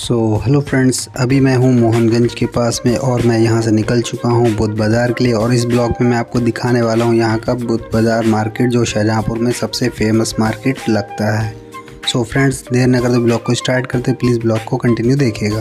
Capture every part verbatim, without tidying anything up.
So hello friends, अभी मैं हूँ मोहनगंज के पास में और मैं यहाँ से निकल चुका हूँ बुद्ध बाज़ार के लिए। और इस ब्लॉग में मैं आपको दिखाने वाला हूँ यहाँ का बुद्ध बाज़ार मार्केट, जो शाहजहाँपुर में सबसे फेमस मार्केट लगता है। सो फ्रेंड्स, देर न करते ब्लॉग को स्टार्ट करते, प्लीज़ ब्लॉग को कंटिन्यू देखिएगा।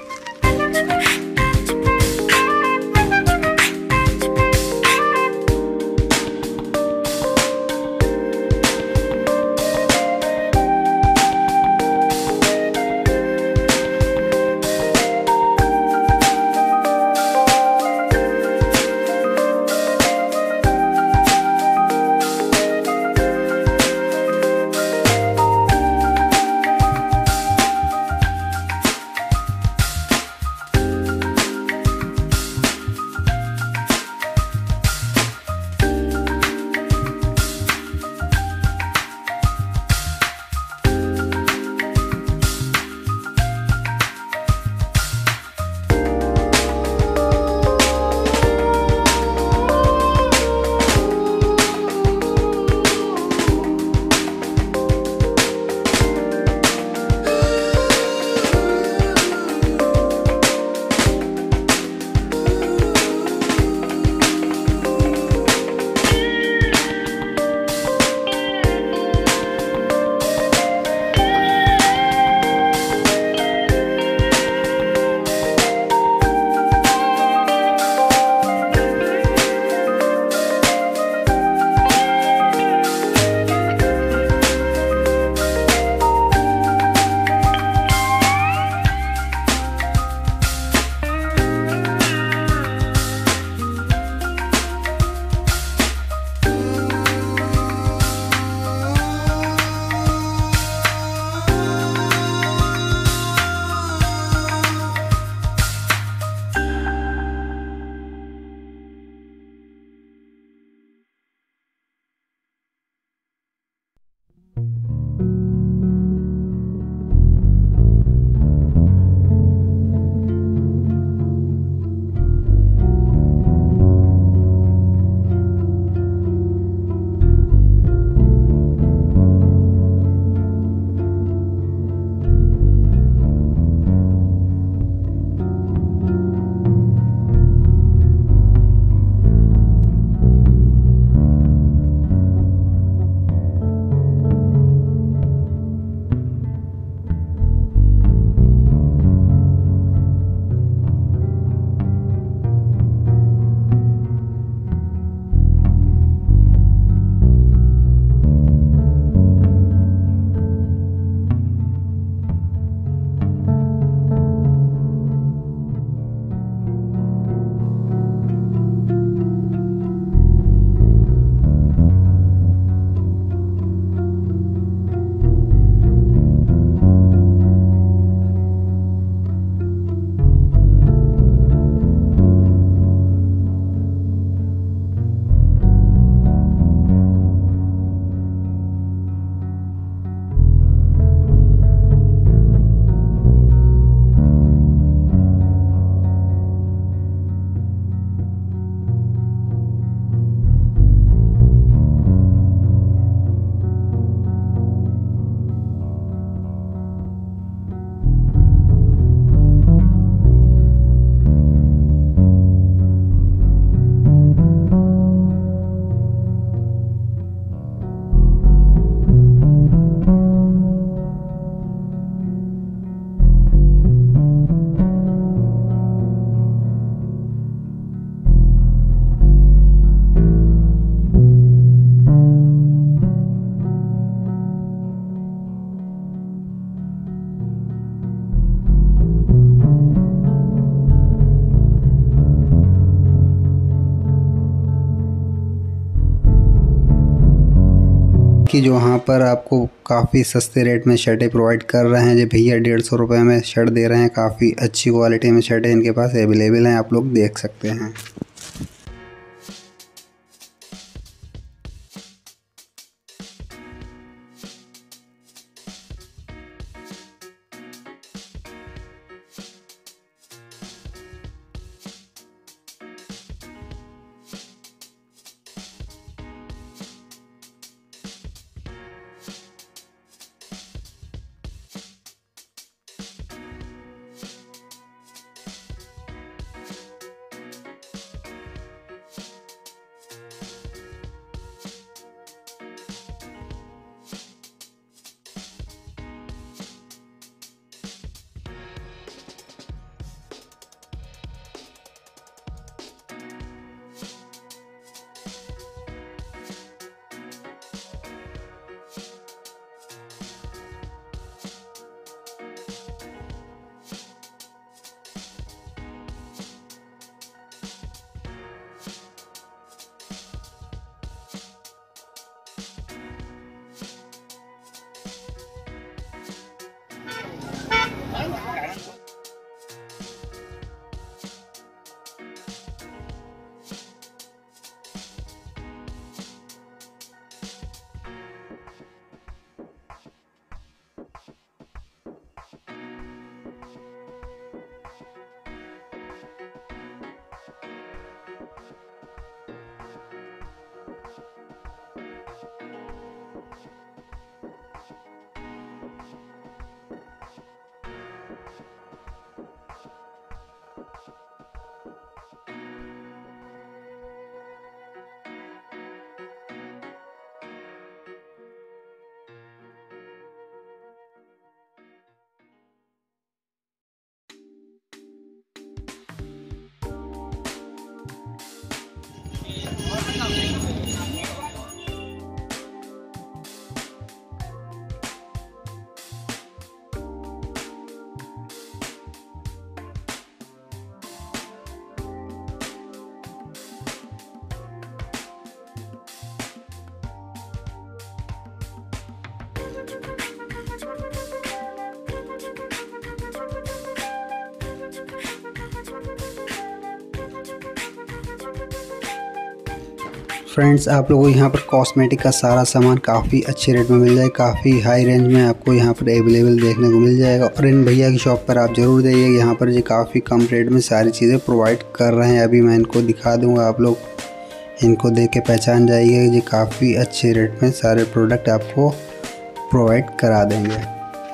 कि जो यहाँ पर आपको काफ़ी सस्ते रेट में शर्टें प्रोवाइड कर रहे हैं। जो भैया डेढ़ सौ रुपये में शर्ट दे रहे हैं, काफ़ी अच्छी क्वालिटी में शर्टें इनके पास अवेलेबल हैं, आप लोग देख सकते हैं। फ्रेंड्स, आप लोगों को यहाँ पर कॉस्मेटिक का सारा सामान काफ़ी अच्छे रेट में मिल जाए, काफ़ी हाई रेंज में आपको यहाँ पर अवेलेबल देखने को मिल जाएगा। और इन भैया की शॉप पर आप ज़रूर जाइए, यहाँ पर ये काफ़ी कम रेट में सारी चीज़ें प्रोवाइड कर रहे हैं। अभी मैं इनको दिखा दूँगा, आप लोग इनको देख के पहचान जाइए। ये काफ़ी अच्छे रेट में सारे प्रोडक्ट आपको प्रोवाइड करा देंगे।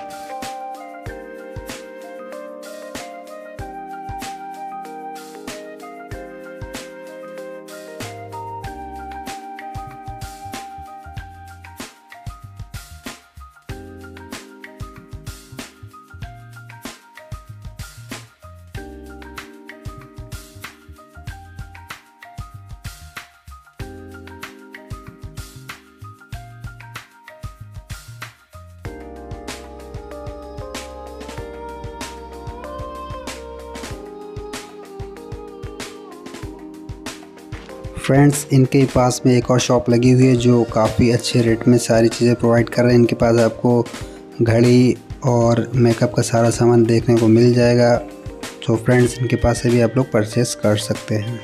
फ्रेंड्स, इनके पास में एक और शॉप लगी हुई है जो काफ़ी अच्छे रेट में सारी चीज़ें प्रोवाइड कर रहे हैं। इनके पास आपको घड़ी और मेकअप का सारा सामान देखने को मिल जाएगा। तो फ्रेंड्स, इनके पास से भी आप लोग परचेस कर सकते हैं।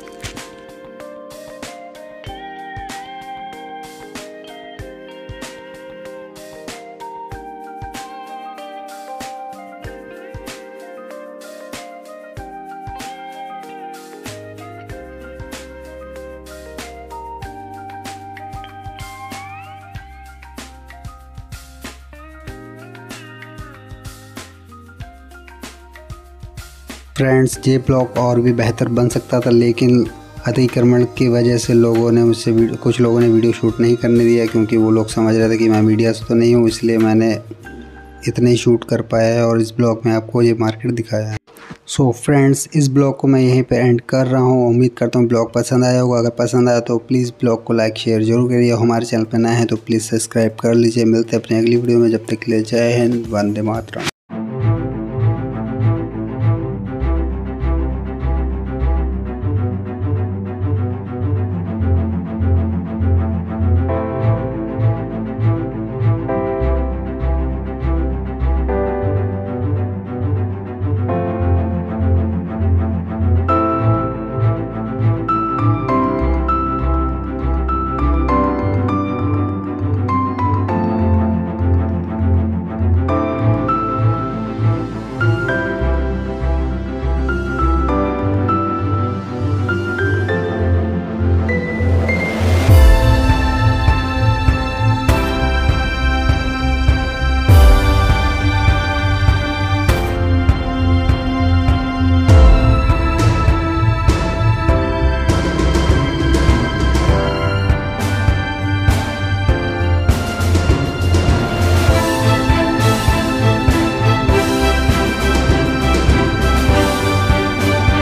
फ्रेंड्स, ये ब्लॉग और भी बेहतर बन सकता था, लेकिन अतिक्रमण की वजह से लोगों ने मुझसे कुछ लोगों ने वीडियो शूट नहीं करने दिया, क्योंकि वो लोग समझ रहे थे कि मैं मीडिया से तो नहीं हूँ, इसलिए मैंने इतने ही शूट कर पाया है और इस ब्लॉग में आपको ये मार्केट दिखाया है। सो फ्रेंड्स, इस ब्लॉग को मैं यहीं पे एंड कर रहा हूँ। उम्मीद करता हूँ ब्लॉग पसंद आया होगा। अगर पसंद आया तो प्लीज़ ब्लॉग को लाइक शेयर जरूर करिए। हमारे चैनल पर नए हैं तो प्लीज़ सब्सक्राइब कर लीजिए। मिलते हैं अपनी अगली वीडियो में, जब तक के लिए जय हिंद, वंदे मातरम।